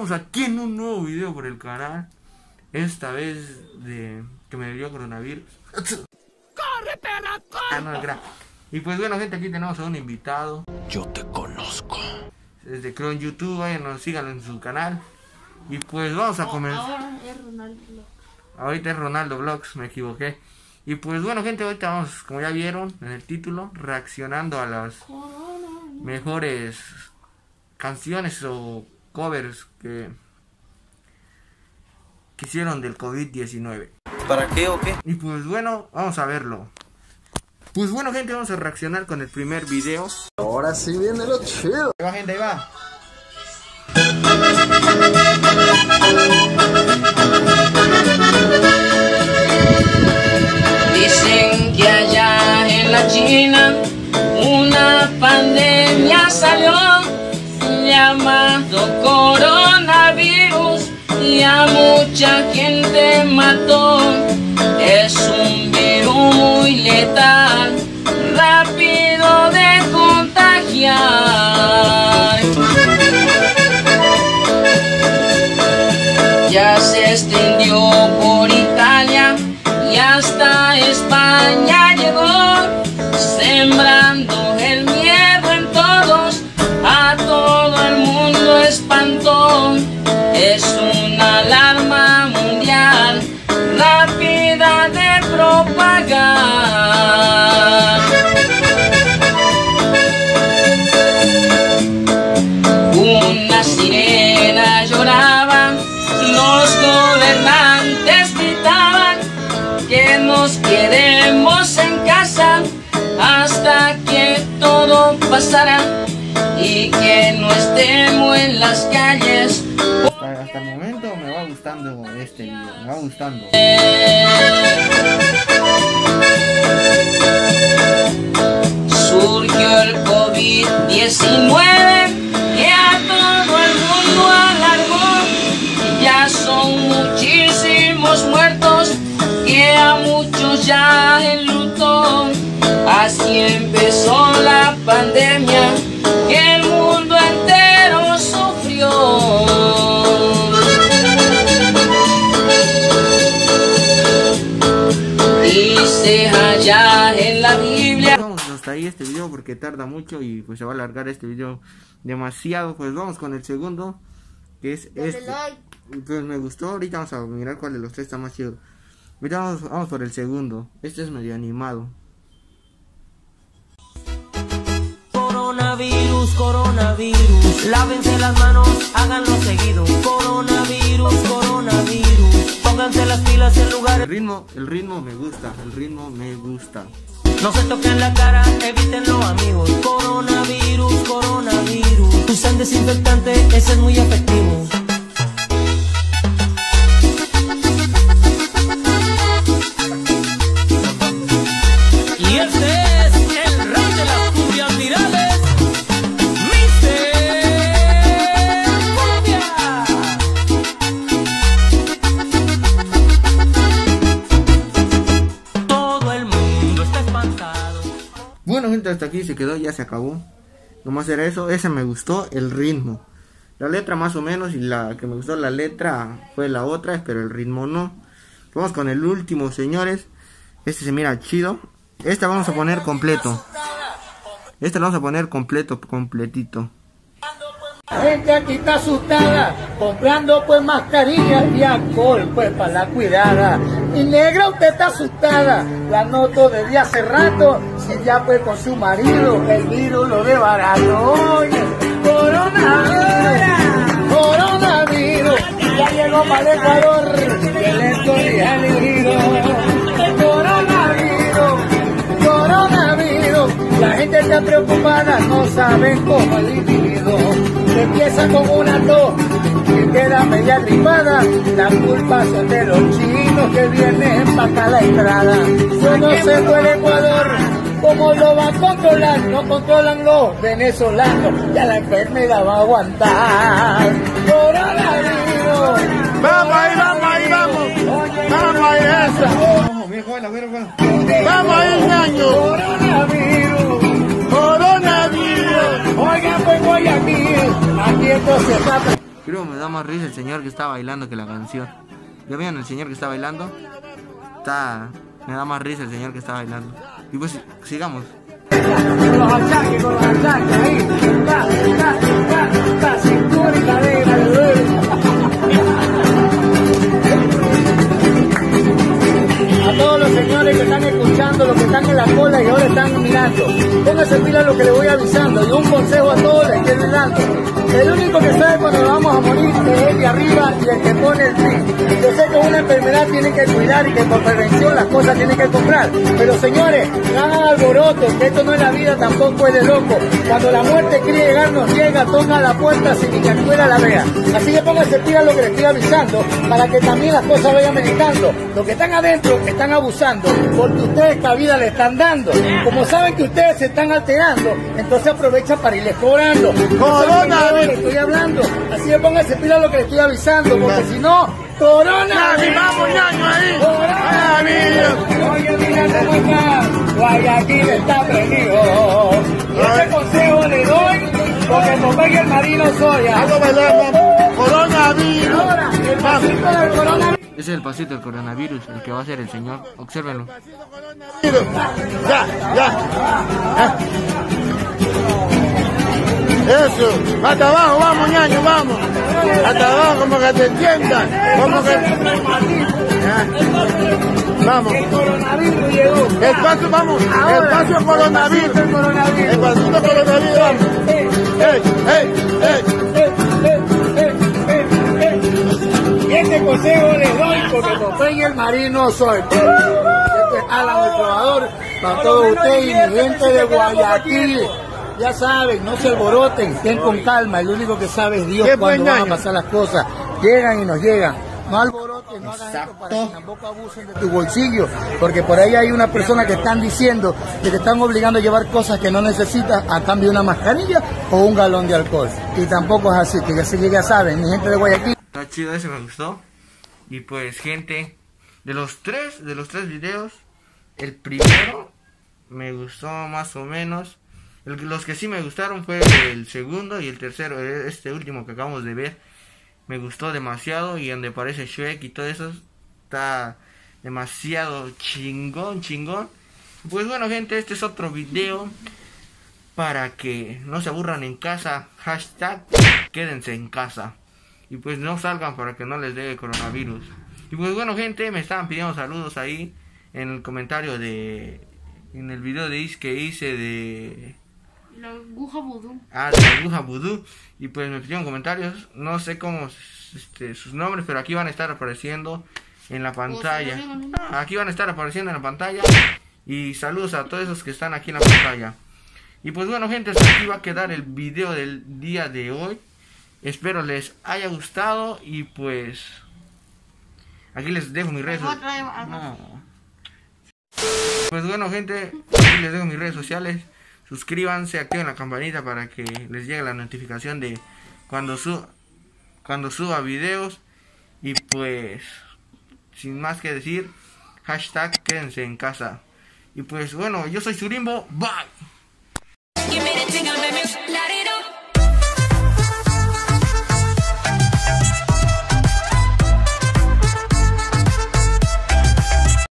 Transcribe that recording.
estamos aquí en un nuevo video por el canal. Esta vez de que me dio coronavirus. ¡Corre, perra, corre! No, y pues bueno, gente, aquí tenemos a un invitado. Yo te conozco. Desde creo en YouTube, vayan, síganlo en su canal. Y pues vamos a comenzar. Ahora es Ronaldo Vlogs. Ahorita es Ronaldo Vlogs, me equivoqué. Y pues bueno, gente, ahorita vamos, como ya vieron en el título, reaccionando a las mejores canciones o covers que hicieron del COVID-19. ¿Para qué o qué? Y pues bueno, vamos a verlo. Pues bueno, gente, vamos a reaccionar con el primer video. Ahora sí viene lo chido. Ahí va, gente, ahí va. Dicen que allá en la China una pandemia salió llamado coronavirus y a mucha gente mató. Es un virus muy letal, rápido de contagiar. Ya se extendió por Italia y hasta España llegó, sembrando el miedo en todos, a todo el mundo espantó. Es una alarma mundial, rápida de propagar. Una sirena lloraba, los gobernantes gritaban que nos quedemos en casa hasta que todo pasara y que no estemos en las calles. Hasta el momento me va gustando este video, me va gustando. Surgió el COVID-19 que a todo el mundo alargó. Ya son muchísimos muertos que a muchos ya enlutó. Así empezó la pandemia que el mundo entero sufrió. Dice allá en la Biblia. Vamos hasta ahí este video porque tarda mucho y pues se va a alargar este video demasiado. Pues vamos con el segundo, que es este. Pues me gustó, ahorita vamos a mirar cuál de los tres está más chido. Ahorita vamos por el segundo. Este es medio animado. Coronavirus, coronavirus, lávense las manos, háganlo seguido. Coronavirus, coronavirus, pónganse las pilas en lugares. El ritmo me gusta, el ritmo me gusta. No se toquen la cara, evítenlo, amigos. Coronavirus, coronavirus, usen desinfectante, ese es muy efectivo. Y este es el rey de las cumbias virales, Mr. Cumbia. Todo el mundo está espantado. Bueno, gente, hasta aquí se quedó, ya se acabó. Nomás era eso, ese me gustó, el ritmo. La letra más o menos, y la que me gustó la letra fue la otra, pero el ritmo no. Vamos con el último, señores. Este se mira chido. Este vamos a poner completo. Este lo vamos a poner completito. La gente aquí está asustada, comprando pues mascarillas y alcohol pues para la cuidada. Mi negra, usted está asustada, la noto desde hace rato, si ya pues con su marido el virus lo de barato. Oye, coronavirus, coronavirus, ya llegó para el Ecuador, que lento y alivido. Coronavirus, coronavirus, la gente está preocupada, no saben cómo el individuo. Empieza con una tos y queda media gripada. La culpa son de los chinos que vienen para acá la entrada. Yo no sé por el Ecuador cómo lo va a controlar. No controlan los venezolanos, ya la enfermedad va a aguantar. Coronavirus. Vamos ahí, vamos ahí, vamos. Vamos ahí, eso. Vamos ahí, ñaño. Coronavirus. Coronavirus. Oigan, pues Guayaquil, aquí entonces está. Creo que me da más risa el señor que está bailando que la canción. ¿Ya vieron el señor que está bailando? Me da más risa el señor que está bailando. Y pues sigamos. Con los achaques, ahí. Cintura y cadera, a todos los señores que están escuchando, los que están en la cola y ahora están mirando, pónganse pila lo que les voy avisando. Y un consejo a todos les estoy dando: el único que sabe cuando vamos a morir es el de arriba y el que pone el fin. Yo sé que una enfermedad tiene que cuidar y que por prevención las cosas tienen que comprar, pero señores, no hagan alboroto, que esto no es la vida, tampoco es de loco. Cuando la muerte quiere llegar, nos llega, toca la puerta sin ni que afuera la vea. Así que pónganse pila lo que les estoy avisando, para que también las cosas vayan meditando. Los que están adentro están abusando, porque ustedes cabida le están dando. Como saben que ustedes se están alterando, entonces aprovechan para irles cobrando. Coronavirus. Le estoy hablando, así que pónganse pila lo que les estoy avisando, porque si no, coronavirus. Vamos, ñaño, ahí. Coronavirus. Oye, mira cómo está, Guayaquil está prendido. Y este consejo le doy, porque Popeye el marino soy. Vamos a bailar, vamos. Coronavirus. Ahora, el pasito del coronavirus. Ese es el pasito del coronavirus, el que va a hacer el señor. Obsérvenlo. Ya. Eso, hasta abajo, vamos, ñaño, vamos. Hasta abajo, como que te entiendan. Como que... Vamos. El coronavirus llegó. El paso, vamos. Ahora, el paso coronavirus. El coronavirus. El pasito coronavirus, vamos. Y este consejo les doy porque Popeye el marino soy. Este es Alan el trovador para todos ustedes y mi gente de Guayaquil. Ya saben, no se alboroten, estén con calma. El único que sabe es Dios cuando van a pasar las cosas. Llegan y nos llegan. No alboroten, no hagan esto para que tampoco abusen de tu bolsillo, porque por ahí hay una persona que están diciendo que te están obligando a llevar cosas que no necesitas a cambio de una mascarilla o un galón de alcohol. Y tampoco es así, que ya saben, mi gente de Guayaquil. Está chido, ese me gustó. Y pues, gente, de los tres videos, el primero me gustó más o menos. Los que sí me gustaron fue el segundo y el tercero, este último que acabamos de ver. Me gustó demasiado, y donde aparece Shrek y todo eso está demasiado chingón. Pues bueno, gente, este es otro video para que no se aburran en casa. Hashtag quédense en casa. Y pues no salgan para que no les dé coronavirus. Y pues bueno, gente, me estaban pidiendo saludos ahí en el comentario en el video que hice de la aguja vudú. De la aguja vudú. Y pues me pidieron comentarios. No sé cómo sus nombres, pero aquí van a estar apareciendo en la pantalla. Aquí van a estar apareciendo en la pantalla. Y saludos a todos esos que están aquí en la pantalla. Y pues bueno, gente, hasta aquí va a quedar el video del día de hoy. Espero les haya gustado. Y pues aquí les dejo mis redes sociales. Pues bueno, gente, aquí les dejo mis redes sociales. Suscríbanse, activen la campanita para que les llegue la notificación de cuando suba videos. Y pues, sin más que decir, hashtag quédense en casa. Y pues bueno, yo soy Surimbo, bye.